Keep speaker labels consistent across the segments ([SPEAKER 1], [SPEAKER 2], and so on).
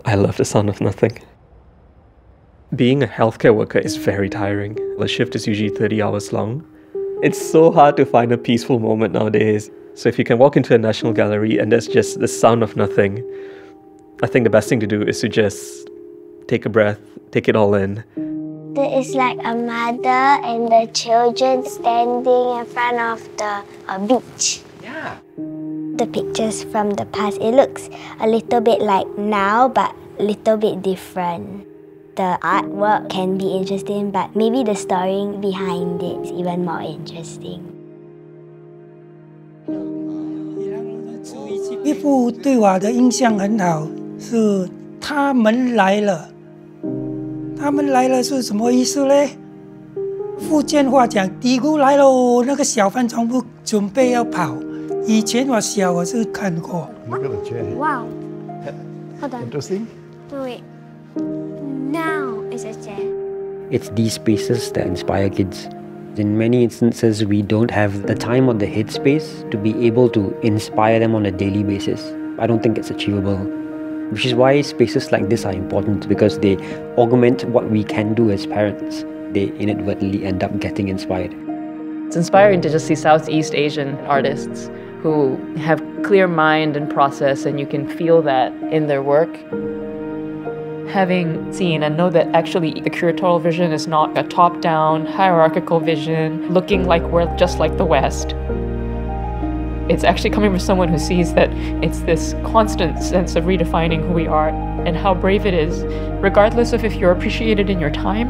[SPEAKER 1] I love the sound of nothing. Being a healthcare worker is very tiring. The shift is usually 30 hours long. It's so hard to find a peaceful moment nowadays. So if you can walk into a National Gallery and there's just the sound of nothing, I think the best thing to do is to just take a breath, take it all in.
[SPEAKER 2] There is like a mother and the children standing in front of the beach.
[SPEAKER 3] Yeah.
[SPEAKER 2] The pictures from the past, it looks a little bit like now, but a little bit different. The artwork can be interesting, but maybe the story behind it is even more interesting.
[SPEAKER 4] 一幅对我的印象很好，是他们来了。他们来了是什么意思呢？福建话讲“嘀咕来喽”，那个小贩全部准备要跑。以前我小我是看过。
[SPEAKER 2] Wow. Hold on.
[SPEAKER 3] Interesting.
[SPEAKER 2] Wait. Now it's a chair.
[SPEAKER 5] It's these spaces that inspire kids. In many instances, we don't have the time or the headspace to be able to inspire them on a daily basis. I don't think it's achievable. Which is why spaces like this are important, because they augment what we can do as parents. They inadvertently end up getting inspired.
[SPEAKER 6] It's inspiring to just see Southeast Asian artists who have clear mind and process, and you can feel that in their work. Having seen and know that actually the curatorial vision is not a top-down, hierarchical vision, looking like we're just like the West. It's actually coming from someone who sees that it's this constant sense of redefining who we are and how brave it is, regardless of if you're appreciated in your time.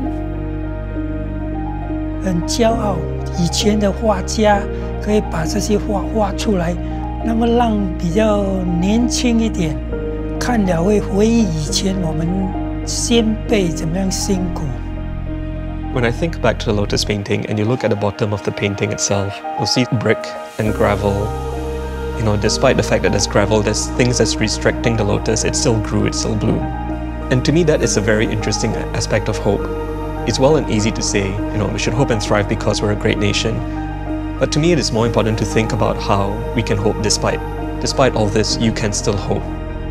[SPEAKER 4] 很骄傲，以前的画家可以把这些画画出来，那么让比较年轻一点看了会回忆以前我们先辈怎么样辛苦。
[SPEAKER 1] When I think back to the lotus painting and you look at the bottom of the painting itself, you'll see brick and gravel. You know, despite the fact that there's gravel, there's things that's restricting the lotus. It still grew, it still bloomed. And to me, that is a very interesting aspect of hope. It's well and easy to say, you know, we should hope and thrive because we're a great nation. But to me, it is more important to think about how we can hope despite all this, you can still hope.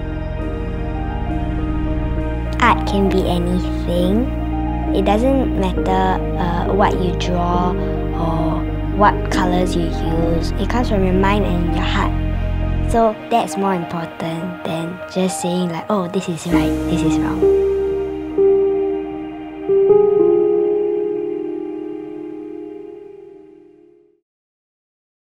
[SPEAKER 2] Art can be anything. It doesn't matter what you draw or what colors you use. It comes from your mind and your heart. So that's more important than just saying like, oh, this is right, this is wrong.